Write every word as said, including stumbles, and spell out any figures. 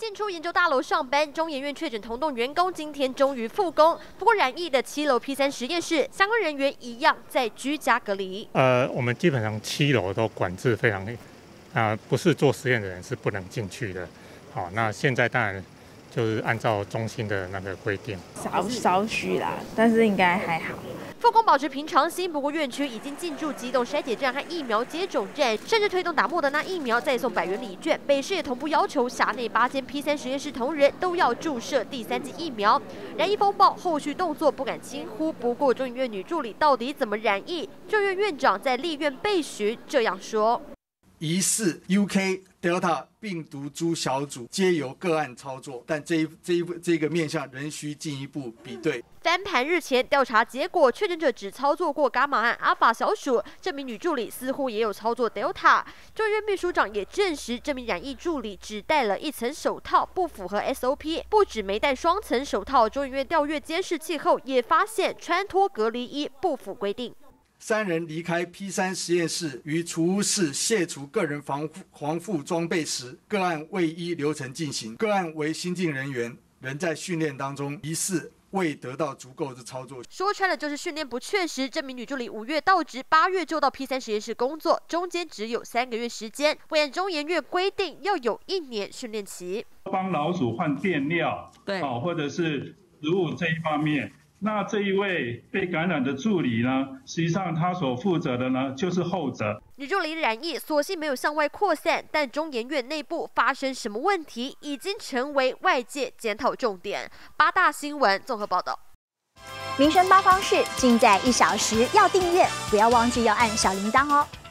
进出研究大楼上班，中研院确诊同栋员工今天终于复工，不过染疫的七楼 P 三实验室相关人员一样在居家隔离。 呃，我们基本上七楼都管制非常，啊、呃，不是做实验的人是不能进去的。好，那现在当然就是按照中心的那个规定， 少少许啦，但是应该还好。 复工保持平常心，不过院区已经进驻机动筛检站和疫苗接种站，甚至推动打莫德纳疫苗再送百元礼券。北市也同步要求辖内八间 P 三实验室同仁都要注射第三剂疫苗。染疫风暴后续动作不敢轻忽，不过中研院女助理到底怎么染疫？就院院长在立院备询这样说： 疑似 U K、Delta 病毒株小组皆由个案操作，但这一这一这个面向仍需进一步比对。 翻盘日前调查结果，确诊者只操作过伽马和阿法小鼠，这名女助理似乎也有操作 Delta。中院秘书长也证实，这名染疫助理只戴了一层手套，不符合 S O P。不止没戴双层手套，中研院调阅监视器后也发现穿脱隔离衣不符规定。 三人离开 P 三实验室，于储物室卸除个人防防护装备时，个案未依流程进行。个案为新进人员，仍在训练当中，疑似未得到足够的操作。 说穿了就是训练不确实。这名女助理五月到职，八月就到 P 三实验室工作，中间只有三个月时间。未按中研院规定，要有一年训练期。 帮老鼠换垫料，对，好、哦，或者是食物这一方面。 那这一位被感染的助理呢？实际上他所负责的呢，就是后者。 女助理染疫，所幸没有向外扩散，但中研院内部发生什么问题，已经成为外界检讨重点。八大新闻综合报道。 民生八方式尽在一小时，要订阅，不要忘记要按小铃铛哦。